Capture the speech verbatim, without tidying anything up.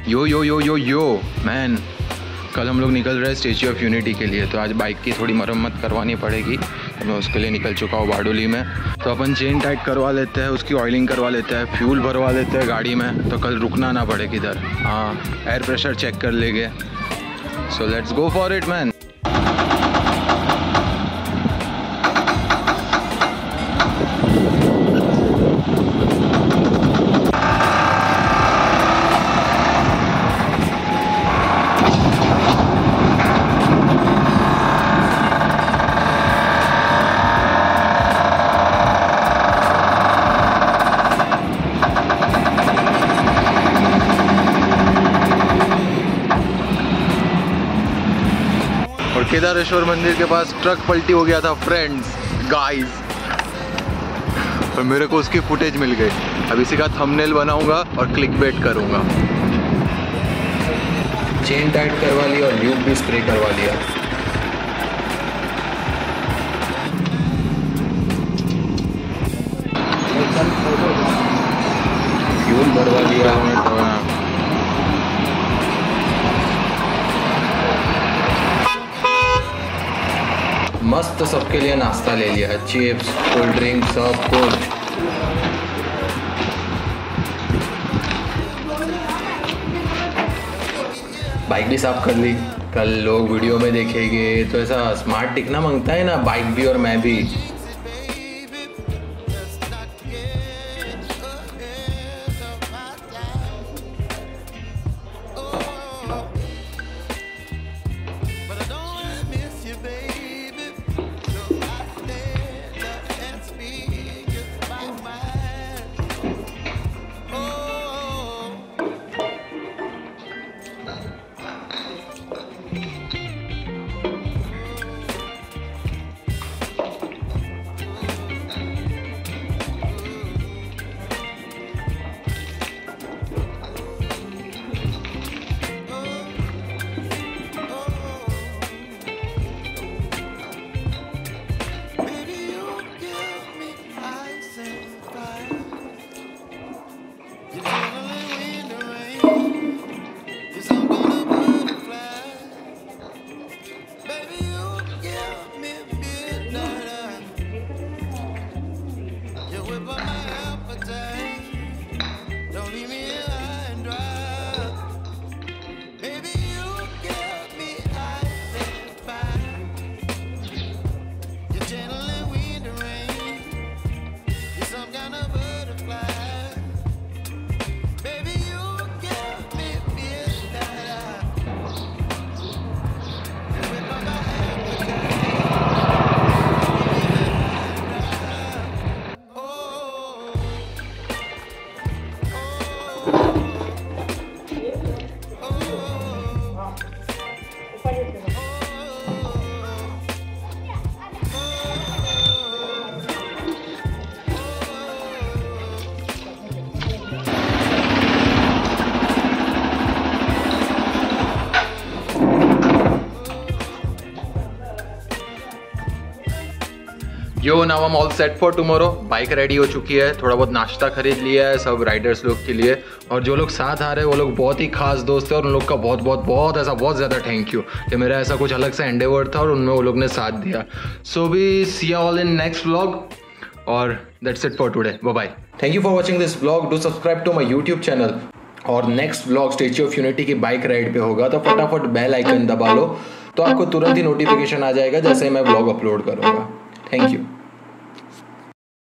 यो यो यो यो yo man, कल हम लोग निकल रहे हैं स्टेच्यू ऑफ यूनिटी के लिए। तो आज बाइक की थोड़ी मरम्मत करवानी पड़ेगी, तो मैं उसके लिए निकल चुका हूँ बारडोली में। तो अपन चेन टाइट करवा लेते हैं, उसकी ऑयलिंग करवा लेते हैं, फ्यूल भरवा लेते हैं गाड़ी में, तो कल रुकना ना पड़े किधर। हाँ, एयर प्रेशर चेक कर लेंगे। So let's go for it man. Kedareshwar मंदिर के पास ट्रक पलटी हो गया था फ्रेंड्स, गाइस, और मेरे को उसकी फुटेज मिल गई। अब इसी का थंबनेल बनाऊंगा और क्लिकबेट करूंगा। चेन टाइट करवा लिया और ल्यूब भी स्प्रे करवा लिया। फ्यूल भरवा लिया हमें। मस्त सबके लिए नाश्ता ले लिया, चिप्स, कोल्ड ड्रिंक, सब कुछ। बाइक भी साफ कर ली, कल लोग वीडियो में देखेंगे तो ऐसा स्मार्ट टिकना मांगता है ना, बाइक भी और मैं भी। Yo now I am all set for tomorrow. Bike ready हो चुकी है, थोड़ा बहुत नाश्ता खरीद लिया है सब राइडर्स लोग के लिए, और जो लोग साथ आ रहे हैं वो लोग बहुत ही खास दोस्त है, और उन लोग का बहुत बहुत बहुत ऐसा बहुत ज़्यादा थैंक यू कि मेरा ऐसा कुछ अलग सा एंडेवर था और उनमें वो लोग ने साथ दिया। So we see all in next vlog, और that's it for today. Bye bye. Thank you for watching this vlog. Do subscribe to my YouTube channel, और next vlog statue of unity की बाइक राइड पे होगा, तो फटाफट bell icon दबा लो, तो आपको तुरंत ही नोटिफिकेशन आ जाएगा जैसे मैं व्लॉग अपलोड करूँगा। Thank you.